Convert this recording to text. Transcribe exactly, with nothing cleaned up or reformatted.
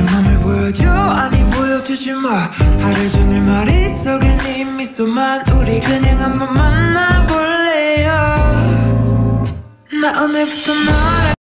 맘을 보여줘 아니 보여주지 마 하루 종일 머릿속에 네 미소만 우리 그냥 한번 만나볼래요 나 오늘부터 너